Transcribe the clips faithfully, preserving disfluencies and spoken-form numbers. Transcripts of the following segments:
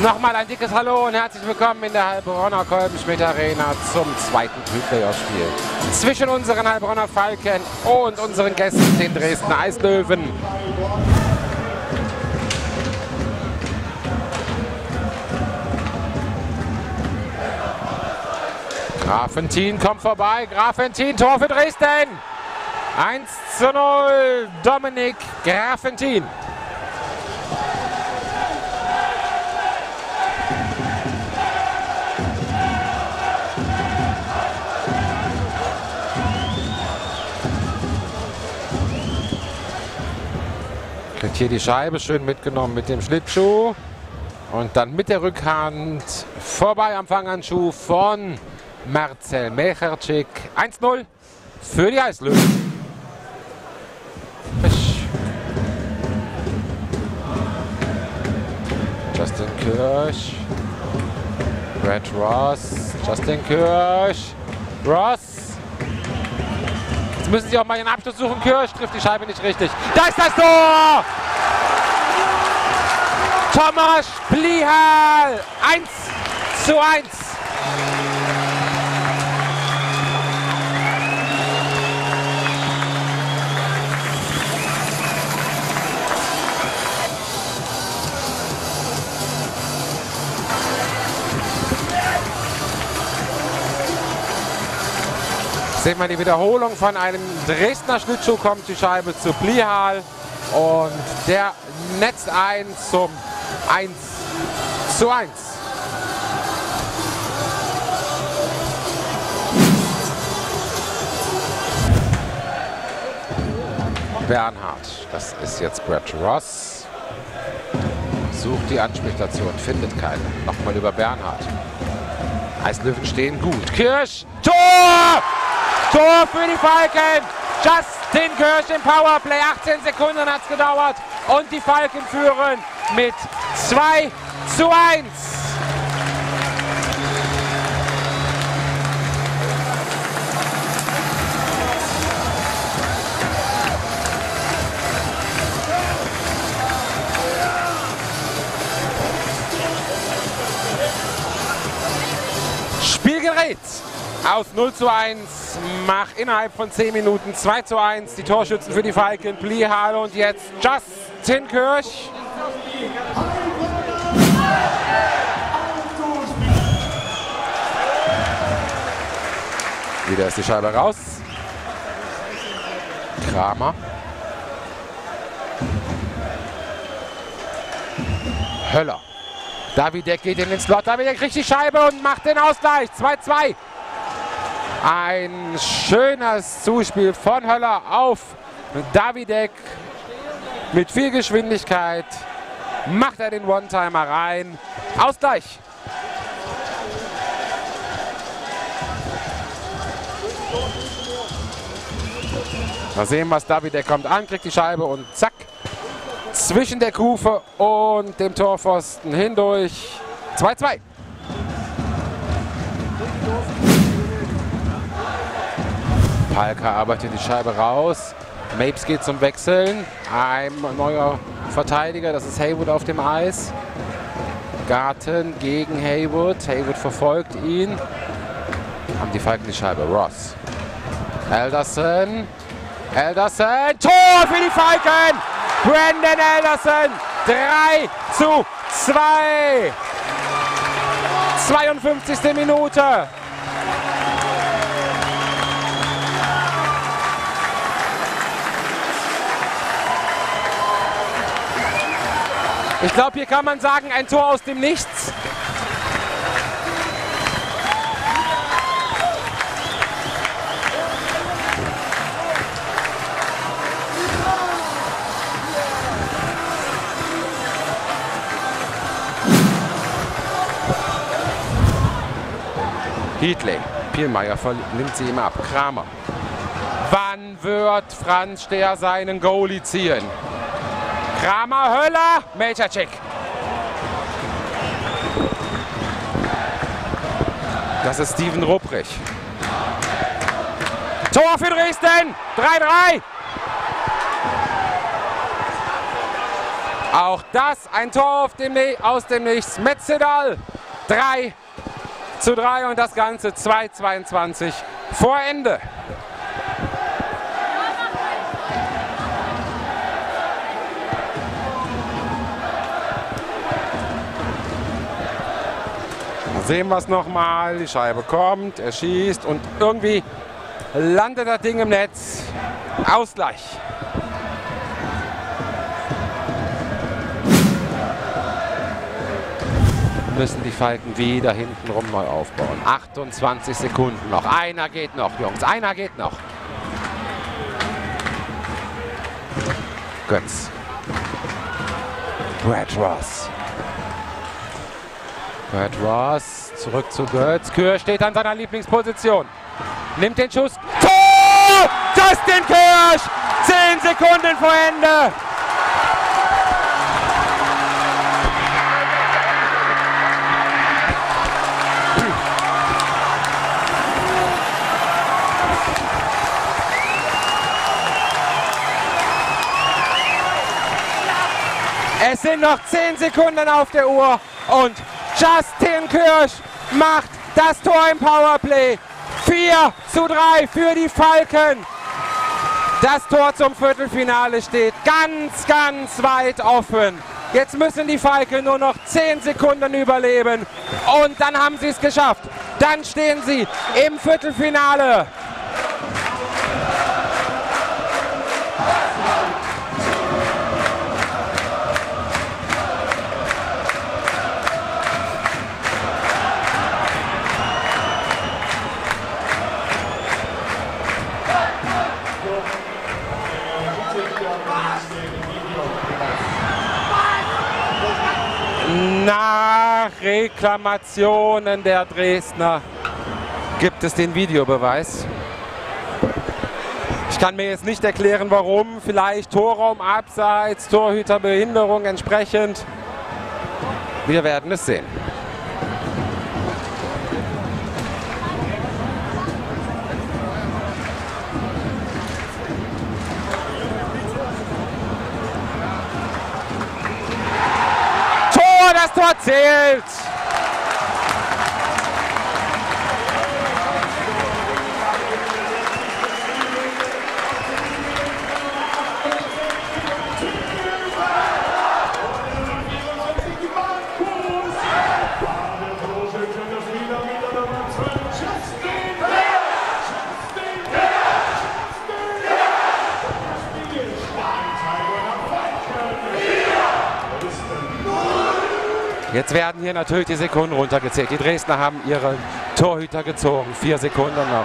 Nochmal ein dickes Hallo und herzlich willkommen in der Heilbronner Kolbenschmidt Arena zum zweiten Pre-Playoff-Spiel zwischen unseren Heilbronner Falken und unseren Gästen, den Dresdner Eislöwen. Grafentin kommt vorbei. Grafentin, Tor für Dresden. eins zu null, Dominik Grafentin. Kriegt hier die Scheibe schön mitgenommen mit dem Schlittschuh. Und dann mit der Rückhand vorbei am Fanghandschuh von Marcel Mecharczyk. eins zu null für die Eislöwen. Justin Kirsch. Brad Ross. Justin Kirsch. Ross. Jetzt müssen sie auch mal ihren Abschluss suchen. Kirsch trifft die Scheibe nicht richtig. Da ist das Tor! Thomas Plihal. eins zu eins. Sehen wir die Wiederholung von einem Dresdner Schlittschuh, kommt die Scheibe zu Plihal und der netzt ein zum eins zu eins. Bernhard, das ist jetzt Brad Ross, sucht die Anspielstation, findet keine. Nochmal über Bernhard. Eislöwen stehen gut. Kirsch, Tor! Tor für die Falken! Justin Kirsch im Powerplay. achtzehn Sekunden hat es gedauert. Und die Falken führen mit zwei zu eins. Spiel gedreht. Aus null zu eins, macht innerhalb von zehn Minuten zwei zu eins. Die Torschützen für die Falken, Plihal und jetzt Justin Kirsch. Wieder ist die Scheibe raus. Kramer. Höller. Davidek geht in den Slot. Davidek kriegt die Scheibe und macht den Ausgleich. zwei zu zwei. Ein schönes Zuspiel von Höller auf Davidek. Mit viel Geschwindigkeit macht er den One-Timer rein. Ausgleich. Mal sehen, was Davidek kommt an, kriegt die Scheibe und zack. Zwischen der Kufe und dem Torpfosten hindurch. zwei zu zwei. Palka arbeitet die Scheibe raus. Mapes geht zum Wechseln. Ein neuer Verteidiger, das ist Haywood auf dem Eis. Garten gegen Haywood. Haywood verfolgt ihn. Haben die Falken die Scheibe. Ross. Alderson. Alderson. Tor für die Falken! Brandon Alderson. drei zu zwei. zweiundfünfzigste Minute. Ich glaube, hier kann man sagen, ein Tor aus dem Nichts. Heatley. Pielmeier nimmt sie ihm ab. Kramer. Wann wird Franz Stehr seinen Goalie ziehen? Kramer, Höller, Mecharczyk. Das ist Steven Rupprich. Tor für Dresden. drei zu drei. Auch das ein Tor auf dem ne aus dem Nichts. Metzedal drei zu drei und das Ganze zwei zweiundzwanzig vor Ende. Sehen wir es nochmal, die Scheibe kommt, er schießt und irgendwie landet das Ding im Netz. Ausgleich. Müssen die Falken wieder hintenrum neu aufbauen. achtundzwanzig Sekunden noch. Einer geht noch, Jungs. Einer geht noch. Götz. Brad Ross. Brad Ross zurück zu Götz. Kür steht an seiner Lieblingsposition. Nimmt den Schuss. Tor! Justin Kirsch! Zehn Sekunden vor Ende. Es sind noch zehn Sekunden auf der Uhr und Justin Kirsch macht das Tor im Powerplay. vier zu drei für die Falken. Das Tor zum Viertelfinale steht ganz, ganz weit offen. Jetzt müssen die Falken nur noch zehn Sekunden überleben und dann haben sie es geschafft. Dann stehen sie im Viertelfinale. Nach Reklamationen der Dresdner gibt es den Videobeweis. Ich kann mir jetzt nicht erklären, warum. Vielleicht Torraum abseits, Torhüterbehinderung entsprechend. Wir werden es sehen. Das Tor zählt. Jetzt werden hier natürlich die Sekunden runtergezählt. Die Dresdner haben ihre Torhüter gezogen. Vier Sekunden noch.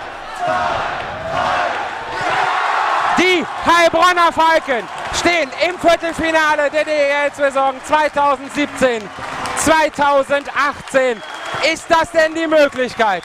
Die Heilbronner Falken stehen im Viertelfinale der D E L-Saison zweitausendsiebzehn zweitausendachtzehn. Ist das denn die Möglichkeit?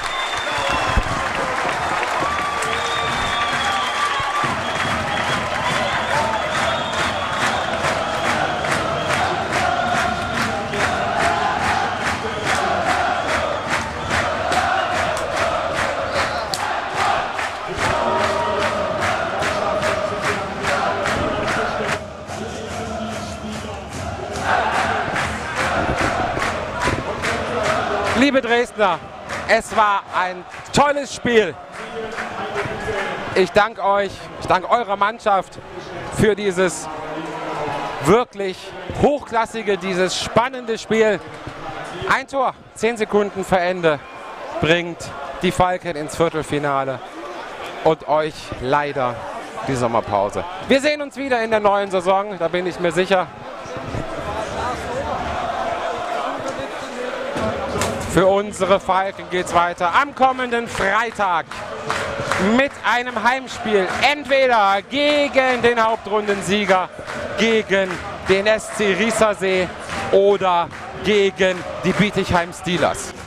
Liebe Dresdner, es war ein tolles Spiel. Ich danke euch, ich danke eurer Mannschaft für dieses wirklich hochklassige, dieses spannende Spiel. Ein Tor, zehn Sekunden vor Ende, bringt die Falken ins Viertelfinale und euch leider die Sommerpause. Wir sehen uns wieder in der neuen Saison, da bin ich mir sicher. Für unsere Falken geht es weiter am kommenden Freitag mit einem Heimspiel. Entweder gegen den Hauptrundensieger, gegen den S C Riesersee oder gegen die Bietigheim Steelers.